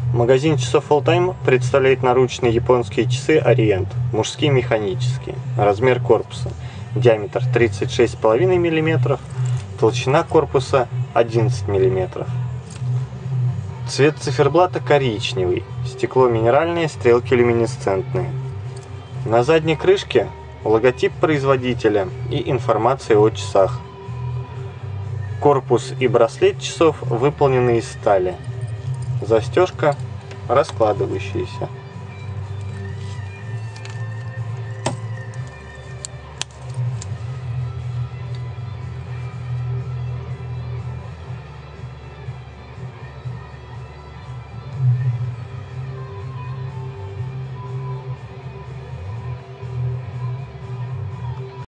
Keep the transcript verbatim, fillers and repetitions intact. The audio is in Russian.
Магазин часов Alltime представляет наручные японские часы Orient, мужские механические. Размер корпуса: диаметр тридцать шесть и пять миллиметров, толщина корпуса одиннадцать миллиметров. Цвет циферблата коричневый, стекло минеральное, стрелки люминесцентные. На задней крышке логотип производителя и информация о часах. Корпус и браслет часов выполнены из стали. Застежка раскладывающаяся.